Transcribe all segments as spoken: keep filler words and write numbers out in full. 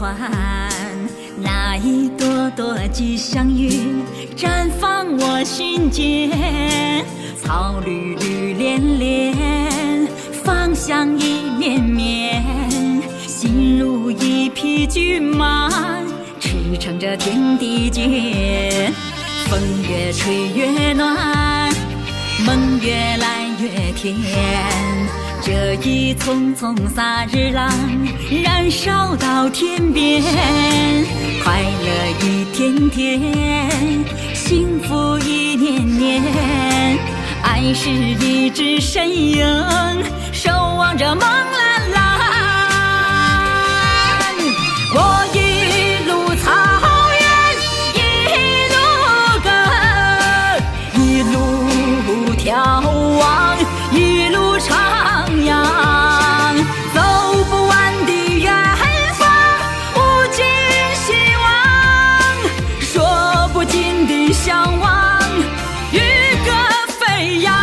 欢。那一朵朵吉祥云绽放我心间，草绿绿连连，芳香意绵绵，心如一匹骏马，驰骋着天地间。风越吹越暖，梦越来越甜，这一丛丛萨日朗，燃烧到天边，快乐一天天，幸福一年年，爱是一只身影，守望着梦蓝蓝。我一路草原，一路歌，一路眺望，一路徜徉，走不完的远方，无尽希望，说不尽的向往，与歌飞扬。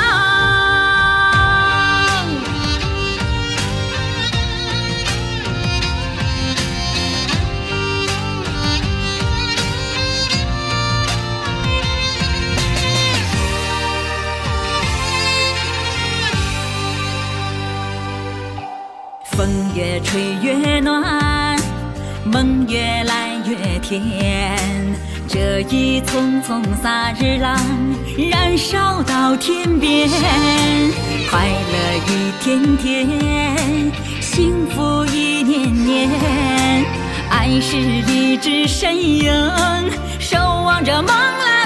风越吹越暖，梦越来越甜，这一丛丛萨日朗，燃烧到天边，快乐一天天，幸福一年年，爱是一只身影，守望着梦蓝。